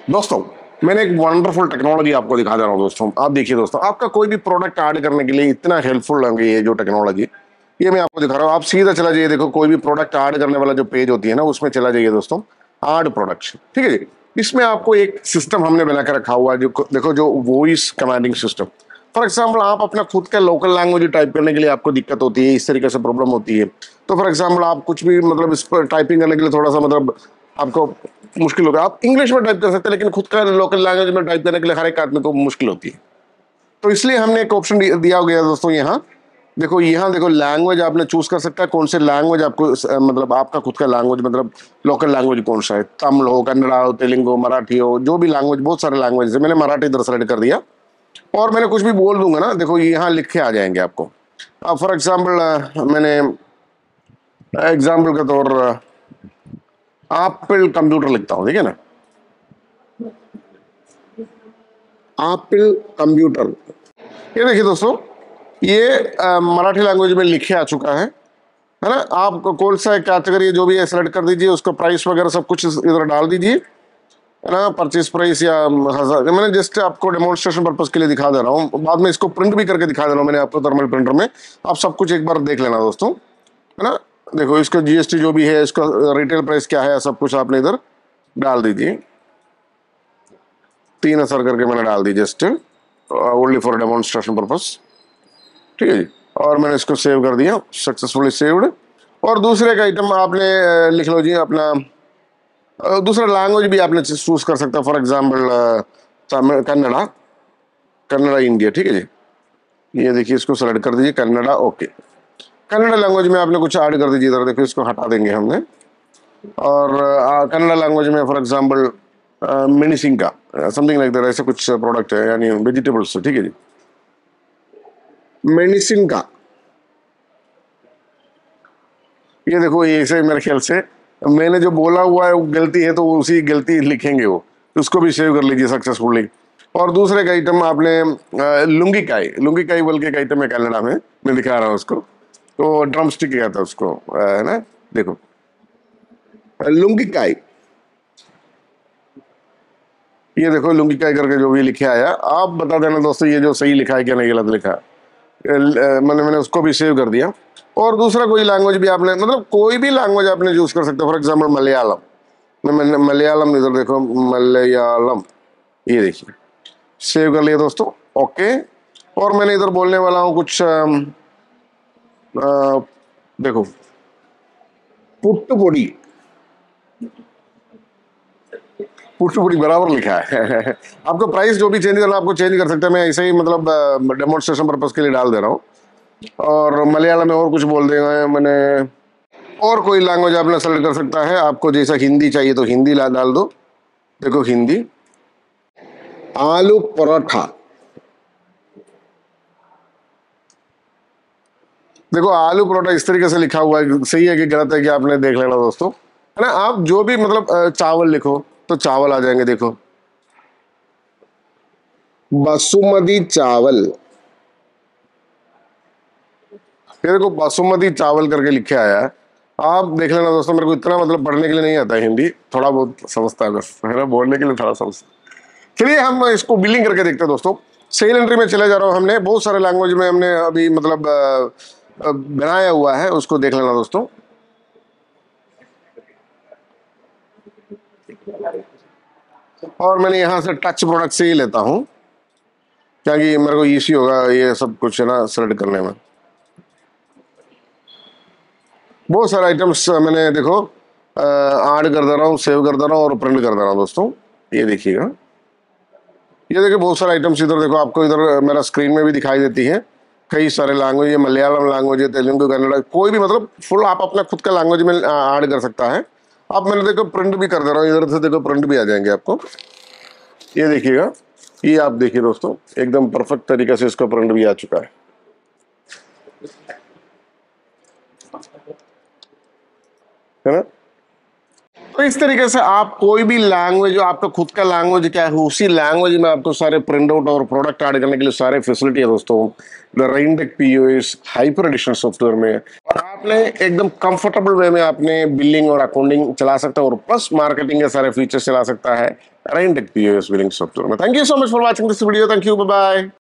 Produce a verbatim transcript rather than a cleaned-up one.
दोस्तों मैंने एक वंडरफुल टेक्नोलॉजी आपको दिखा दे रहा हूँ दोस्तों। आप देखिए दोस्तों, आपका कोई भी प्रोडक्ट ऐड करने के लिए इतना हेल्पफुल है ये जो टेक्नोलॉजी, ये मैं आपको दिखा रहा हूँ। आप सीधा चला जाइए, देखो कोई भी प्रोडक्ट ऐड करने वाला जो पेज होती है ना, उसमें चला जाइए दोस्तों, ऐड प्रोडक्ट्स, ठीक है जी। इसमें आपको एक सिस्टम हमने बना के रखा हुआ है, जो देखो जो voice commanding system. For example आप अपना खुद का लोकल लैंग्वेज टाइप करने के लिए आपको दिक्कत होती है, इस तरीके से प्रॉब्लम होती है, तो फॉर एग्जाम्पल आप कुछ भी मतलब इस पर टाइपिंग करने के लिए थोड़ा सा मतलब आपको मुश्किल होगा। आप इंग्लिश में टाइप कर सकते हैं, लेकिन खुद का लोकल लैंग्वेज में टाइप करने के लिए हर एक आदमी को मुश्किल होती है। तो इसलिए हमने एक ऑप्शन दिया गया दोस्तों, यहाँ देखो, यहाँ देखो लैंग्वेज आपने चूज कर सकता है, कौन से लैंग्वेज आपको मतलब आपका खुद का लैंग्वेज मतलब लोकल लैंग्वेज कौन सा है, तमिल हो, कन्नड़ा हो, तेलुगु, मराठी हो, जो भी लैंग्वेज, बहुत सारे लैंग्वेज है। मैंने मराठी इधर सेलेक्ट कर दिया और मैंने कुछ भी बोल दूंगा ना, देखो यहाँ लिखे आ जाएंगे आपको। अब फॉर एग्जाम्पल मैंने एग्जाम्पल के तौर एप्पल कंप्यूटर लिखता हूँ, ठीक है ना, एप्पल कंप्यूटर। ये देखिए दोस्तों, ये आ, मराठी लैंग्वेज में लिखे आ चुका है है ना। आप कौन सा कैटेगरी जो भी है सेलेक्ट कर दीजिए, उसका प्राइस वगैरह सब कुछ इधर डाल दीजिए, है ना, परचेज प्राइस या हजार। मैंने जस्ट आपको डेमोन्स्ट्रेशन पर्पज के लिए दिखा दे रहा हूँ, बाद में इसको प्रिंट भी करके दिखा दे रहा हूँ मैंने आपको थर्मल प्रिंटर में। आप सब कुछ एक बार देख लेना दोस्तों, है ना। देखो इसका जीएसटी जो भी है, इसका रिटेल प्राइस क्या है, सब कुछ आपने इधर डाल दीजिए। तीन हजार करके मैंने डाल दी just only for demonstration purpose, ठीक है जी। और मैंने इसको सेव कर दिया, सक्सेसफुली सेव्ड। और दूसरे का आइटम आपने लिख लो जी अपना दूसरा लैंग्वेज भी आपने चूज कर सकता है, for example Kannada, Kannada India, ठीक है जी। ये देखिए इसको सेलेक्ट कर दीजिए, कन्नड़ा, ओके। कन्नड़ा लैंग्वेज में आपने कुछ ऐड कर दीजिए इधर, देखो इसको हटा देंगे हमने। और कन्नड़ा लैंग्वेज में फॉर एग्जाम्पल मेडिसिन का समथिंग लाइक दैट, ऐसे कुछ प्रोडक्ट है यानी वेजिटेबल्स, ठीक है जी, मेडिसिन का। ये देखो ये ऐसे मेरे ख्याल से मैंने जो बोला हुआ है वो गलती है, तो उसी गलती लिखेंगे वो, उसको भी सेव कर लीजिए सक्सेसफुली। और दूसरे का आइटम आपने लुंगी काई, लुंगी काई बोल के एक आइटम है कन्नड़ा में, मैं दिखा रहा हूँ उसको, तो ड्रम स्टिक कहता है उसको, है ना। देखो लुंगी काई, ये देखो लुंगी काई करके जो भी लिखे आया, आप बता देना दोस्तों ये जो सही लिखा है क्या नहीं गलत लिखा है। मैंने मैंने उसको भी सेव कर दिया। और दूसरा कोई लैंग्वेज भी आपने मतलब कोई भी लैंग्वेज आपने यूज कर सकते हो, फॉर एग्जाम्पल मलयालम, मैंने मलयालम इधर देखो, मलयालम, ये देखिए सेव कर लिया दोस्तों, ओके। और मैंने इधर बोलने वाला हूँ कुछ आ, आ, देखो पुट्टुपोड़ी, पुट्टुपोड़ी बराबर लिखा है आपको प्राइस जो भी चेंज करना आपको चेंज कर सकते हैं, मैं ऐसे ही मतलब डेमोन्स्ट्रेशन पर्पज के लिए डाल दे रहा हूँ। और मलयालम में और कुछ बोल देगा मैंने। और कोई लैंग्वेज आपने सेलेक्ट कर सकता है, आपको जैसा हिंदी चाहिए तो हिंदी डाल दो, देखो हिंदी, आलू पराठा, देखो आलू पराठा इस तरीके से लिखा हुआ है, सही है कि गलत है कि आपने देख लेना दोस्तों, है ना। आप जो भी मतलब चावल लिखो तो चावल आ जाएंगे, देखो बासुमती चावल, ये देखो बासुमती चावल करके लिखे आया है, आप देख लेना दोस्तों। मेरे को इतना मतलब पढ़ने के लिए नहीं आता हिंदी, थोड़ा बहुत समझता है बस, है ना, बोलने के लिए थोड़ा समझता। चलिए हम इसको बिलिंग करके देखते हैं दोस्तों। सेल एंट्री में चले जा रहा हूँ, हमने बहुत सारे लैंग्वेज में हमने अभी मतलब बनाया हुआ है, उसको देख लेना दोस्तों। और मैंने यहाँ से टच प्रोडक्ट से ही लेता हूँ, क्योंकि मेरे को इजी होगा ये सब कुछ है ना सेलेक्ट करने में। बहुत सारे आइटम्स मैंने देखो ऐड कर दे रहा हूँ, सेव कर दे रहा हूँ और प्रिंट कर दे रहा हूँ दोस्तों। ये देखिएगा, ये देखिए बहुत सारे आइटम्स इधर देखो, आपको इधर मेरा स्क्रीन में भी दिखाई देती है कई सारे लैंग्वेज, मलयालम लैंग्वेज है, तेलुगु, कन्नड़ा, कोई भी मतलब फुल आप अपना खुद का लैंग्वेज में ऐड कर सकता है। अब मैंने देखो प्रिंट भी कर दे रहा हूँ, इधर से देखो प्रिंट भी आ जाएंगे आपको। ये देखिएगा, ये आप देखिए दोस्तों, एकदम परफेक्ट तरीके से इसका प्रिंट भी आ चुका है है ना। तो इस तरीके से आप कोई भी लैंग्वेज जो आपका खुद का लैंग्वेज क्या है, उसी लैंग्वेज में आपको सारे प्रिंट आउट और प्रोडक्ट ऐड करने के लिए सारे फैसिलिटी है दोस्तों। The Rentech POS hyper edition software में और आपने एकदम कंफर्टेबल वे में आपने बिलिंग और अकाउंटिंग चला सकता है और प्लस मार्केटिंग के सारे फीचर्स चला सकता है Rain Tech P O S billing software में। Thank you so much for watching this video. Thank you, bye bye.